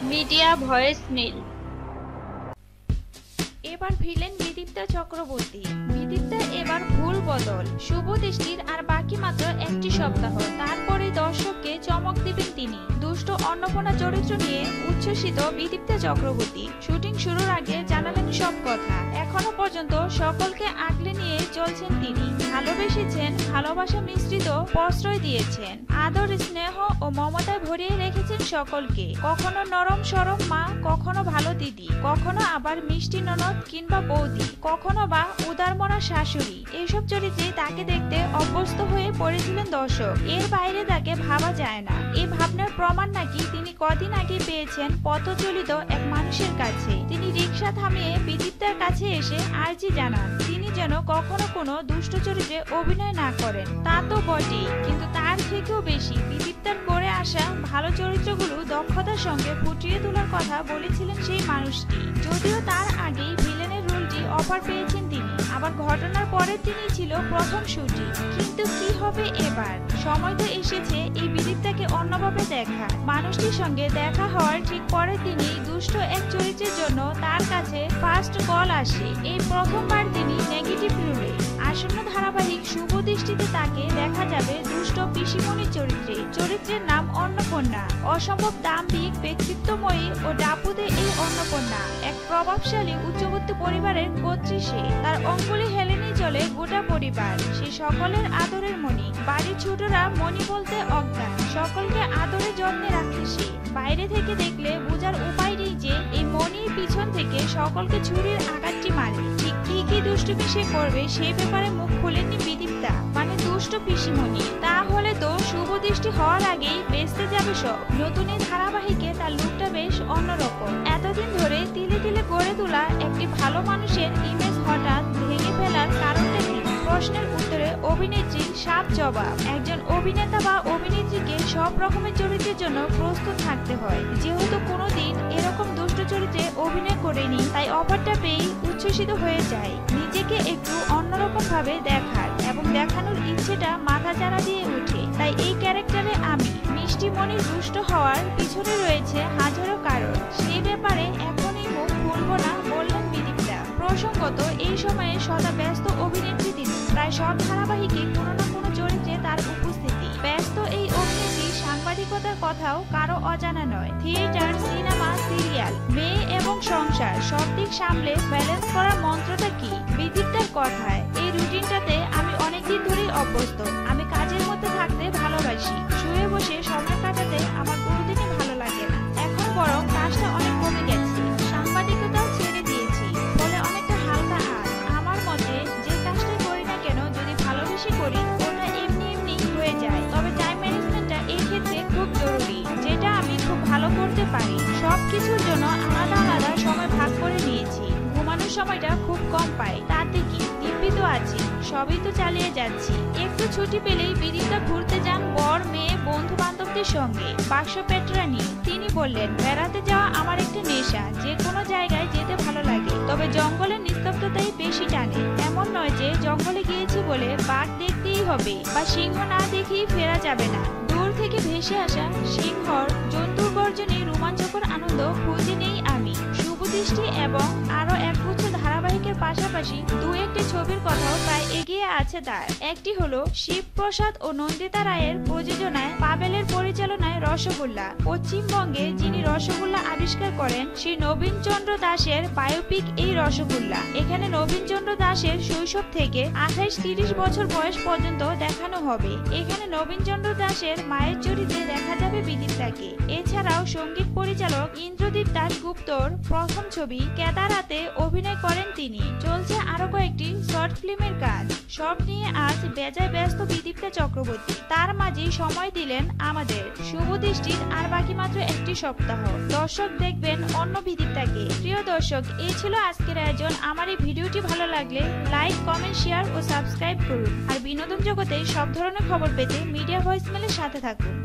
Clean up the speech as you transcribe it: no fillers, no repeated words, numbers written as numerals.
Media voicemail. এবার villain Bidipta Chakraborty. Bidipta এবার ভুল বদল, শুভ দৃষ্টির আর বাকি মাত্র একটি সপ্তাহ, তারপরে দর্শককে চমক দিবেন তিনি। দুষ্ট অন্নপূর্ণা চরিত্র নিয়ে উচ্ছ্বসিত বিদীপ্তা চক্রবর্তী শুটিং শুরুর আগে জানালেন সব কথা। এখনো পর্যন্ত সকলকে আগলে নিয়ে চলছেন তিনি। ভালোবেসেছেন, ভালোবাসা মিশ্রিত প্রশ্রয় দিয়েছেন, আদর স্নেহ ও মমতায় ভরিয়ে রেখেছেন সকলকে। কখনো নরম সরম মা, কখনো ভালো দিদি, কখনো আবার মিষ্টি ননদ কিংবা বৌদি, কখনো বা উদারমনা শাশুড়ি। এইসব চরিত্রে তাকে দেখতে অভ্যস্ত হয়ে পড়েছিলেন দর্শক। এর বাইরে তাকে ভাবা যায় না। এই ভাবনার প্রমাণ নাকি তিনি কদিন আগে পেয়েছেন পথচলিত এক মানুষের কাছে। তিনি রিকশা থামিয়ে বিদীপ্তার কাছে এসে আর্জি জানান তিনি যেন কখনো কোনো দুষ্ট চরিত্রে অভিনয় না করেন। তা তো বটেই, কিন্তু তার থেকেও বেশি বিদীপ্তার করে আসা ভালো চরিত্রগুলো দক্ষতার সঙ্গে ফুটিয়ে তোলার কথা বলেছিলেন সেই মানুষটি। যদিও তার আগেই ভিলেনের রোলটি অফার পেয়েছেন তিনি, আবার ঘটনার পরে তিনি ছিল প্রথম শুটিং। কিন্তু কি হবে এবার? সময় তো এসেছে এই বিদীপ্তাকে অন্যভাবে দেখা। মানুষটির সঙ্গে দেখা হওয়ার ঠিক পরে তিনি দুষ্ট এক চরিত্রের জন্য তার কাছে ফার্স্ট কল আসে। এই প্রথমবার তিনি নেগেটিভ রোলে। আসন্ন ধারাবাহিক শুভ দৃষ্টিতে তাকে দেখা যাবে দুষ্ট পিসিমণির চরিত্রে। চরিত্রের নাম অন্নপূর্ণা। অসম্ভব দাম্ভিক, ব্যক্তিত্বময়ী ও ডাপুদে এই অন্নপূর্ণা এক প্রভাবশালী উচ্চবিত্ত পরিবারের কর্ত্রী সে। তার অঙ্গুলি হেলেনি চলে গোটা পরিবার। সে সকলের আদরের মণি। বাড়ির ছোটরা মণি বলতে অজ্ঞান। সকলকে আদরে যত্নে রাখে সে। বাইরে থেকে দেখলে বোঝার উপায় নেই যে এই মণির পিছন থেকে সকলকে ছুরির আঘাতটি মারে। ঠিক কি কি দুষ্টুমি সে করবে সেই ব্যাপারে মুখ খোলেননি বিদীপ্তা, মানে দুষ্ট পিসিমণি। তাহলে তো শুভ দৃষ্টি হওয়ার আগেই বেঁচতে যাবে সব। নতুন এই ধারাবাহিকে তার লুকটা বেশ অন্যরকম। এতদিন ধরে তিলে তিলে গড়ে তোলা একটি ভালো মানুষের ইমেজ হঠাৎ ভেঙে ফেলার কারণটা কি? প্রশ্নের উত্তরে অভিনেত্রীর সাফ জবাব, একজন অভিনেতা বা অভিনেত্রীকে সব রকমের চরিত্রের জন্য প্রস্তুত থাকতে হয়। যেহেতু কোনোদিন এরকম দুষ্ট চরিত্রে অভিনয় করেনি, তাই অফারটা পেয়েই উচ্ছ্বসিত হয়ে যায়। নিজেকে একটু অন্যরকম ভাবে দেখার এবং দেখানোর ইচ্ছেটা মাথাচাড়া দিয়ে ওঠে। তাই এই ক্যারেক্টারে আমি মিষ্টি মনির দুষ্ট হওয়ার পিছনে রয়েছে হাজারো কারণ। সেই ব্যাপারে এখনই মুখ খুলব না বললেন বিদীপ্তা। প্রসঙ্গত এই সময়ে সদা ব্যস্ত অভিনেত্রী তিনি। প্রায় সব ধারাবাহিকে কোনো না কোনো চরিত্রে তার উপস্থিতি। ব্যস্ত এই অভিনেত্রী সাংবাদিকতার কথাও কারো অজানা নয়। থিয়েটার, সিনেমা, সিরিয়াল, মেয়ে এবং সংসার সব দিক সামলে ব্যালেন্স করার মন্ত্রটা কি? বিদীপ্তার কথায়, এই রুটিনটাতে আমি অনেকদিন ধরেই অভ্যস্ত। আমি কাজের মধ্যে থাকতে ভালোবাসি। শুয়ে বসে সময় কাটাতে আমার কোনোদিনই ভালো লাগে না। এখন বরং কাজটা অনেক কমে গেছে। সাংবাদিকতাও ছেড়ে দিয়েছি, ফলে অনেকটা হালকা আজ। আমার মতে যে কাজটাই করি না কেন, যদি ভালোবেসে করি ওটা এমনি এমনি হয়ে যায়। তবে টাইম ম্যানেজমেন্টটা এই ক্ষেত্রে খুব জরুরি, যেটা আমি খুব ভালো করতে পারি। সবকিছুর জন্য আলাদা আলাদা সময় ভাগ করে নিয়েছি। ঘুমানোর সময়টা খুব কম পাই, তাতে কি দিব্যি তো আছি, সবই তো চালিয়ে যাচ্ছি। একটু ছুটি পেলেই বিদীপ্তা ঘুরতে যান বর, মেয়ে, বন্ধু বান্ধবদের সঙ্গে। বাক্স পেটরা নিয়ে তিনি বললেন, বেড়াতে যাওয়া আমার একটা নেশা। যে কোনো জায়গায় যেতে ভালো লাগে, তবে জঙ্গলের নিস্তব্ধতাই বেশি টানে। এমন নয় যে জঙ্গলে গিয়েছি বলে বাঘ দেখতেই হবে বা সিংহ না দেখেই ফেরা যাবে না। দূর থেকে ভেসে আসা সিংহর জন্তুর গর্জনে রোমাঞ্চকর আনন্দ খুঁজে নেই আমি। শুভ দৃষ্টি এবং আরো একগুচ্ছ ধারাবাহিকের পাশাপাশি দু একটি ছবির কথাও প্রায় এগিয়ে আছে তার। একটি হলো শিবপ্রসাদ ও নন্দিতা রায়ের প্রযোজনায়, পাবেলের পরিচালনায় রসগোল্লা। পশ্চিমবঙ্গে যিনি রসগোল্লা আবিষ্কার করেন সেই নবীনচন্দ্র দাশের বায়োপিক এই রসগোল্লা। এখানে নবীনচন্দ্র দাশের শৈশব থেকে 28-30 বছর বয়স পর্যন্ত দেখানো হবে। এখানে নবীনচন্দ্র দাশের মায়ের চরিত্রে দেখা যাবে বিদীপ্তাকে। এছাড়াও সঙ্গীত পরিচালক ইন্দ্রদীপ দাশগুপ্তর প্রথম ছবি কেদারাতে অভিনয় করেন তিনি। চলছে আরো কয়েকটি শর্ট ফিল্মের কাজ। সব নিয়ে আজ বেজায় ব্যস্ত বিদীপ্তা চক্রবর্তী। তার মাঝে সময় দিলেন আমাদের। শুভ দৃষ্টির আর বাকি মাত্র একটি সপ্তাহ। দর্শক দেখবেন অন্য বিদীপ্তাকে। প্রিয় দর্শক, এই ছিল আজকের আয়োজন। আমার এই ভিডিওটি ভালো লাগলে লাইক, কমেন্ট, শেয়ার ও সাবস্ক্রাইব করুন। আর বিনোদন জগতে সব ধরনের খবর পেতে মিডিয়া ভয়েসমেলের সাথে থাকুন।